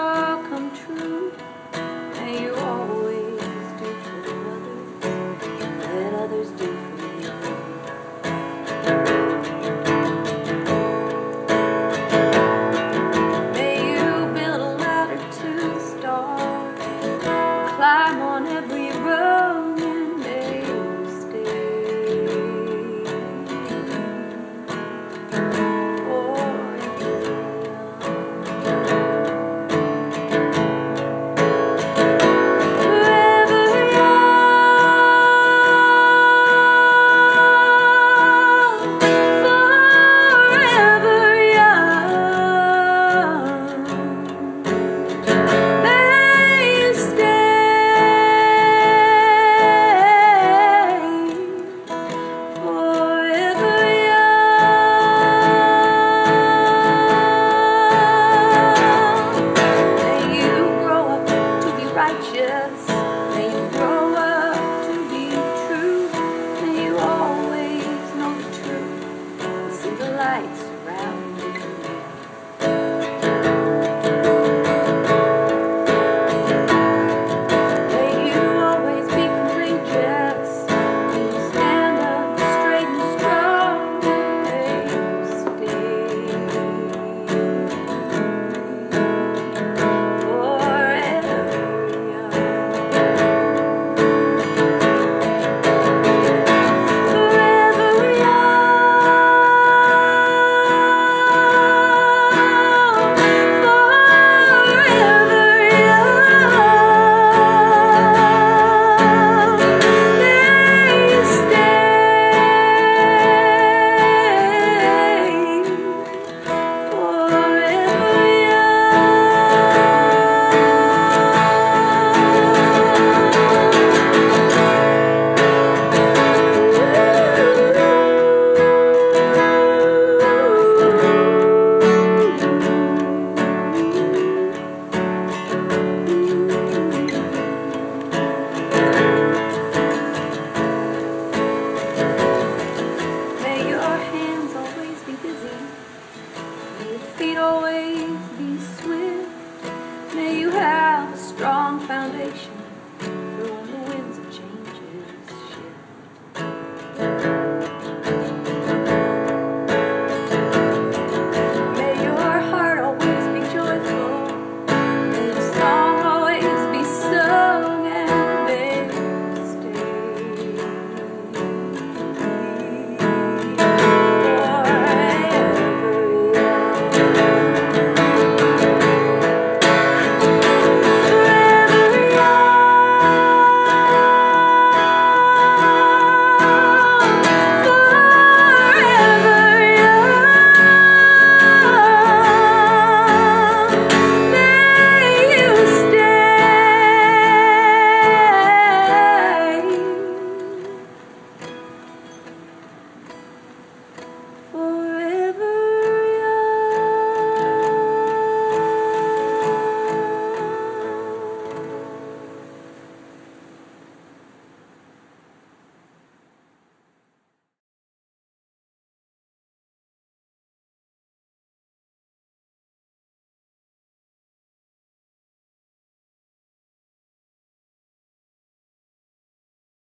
all come true. May you always do for others what others do for you. May you build a ladder to the stars, climb on every road, and may you stay righteous. May you grow up to be true. May you always know the truth and see the light surround you. May you always be courageous. May you stand up straight and strong. May you stay forever. Feet always be swift. May you have a strong foundation